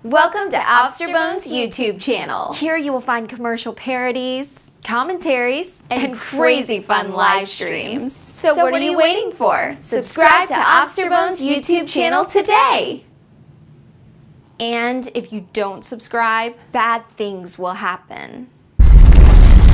Welcome to Obsterbones YouTube channel. Here you will find commercial parodies, commentaries, and crazy fun live streams. So what are you waiting for? Subscribe to Obsterbones YouTube channel today! And if you don't subscribe, bad things will happen.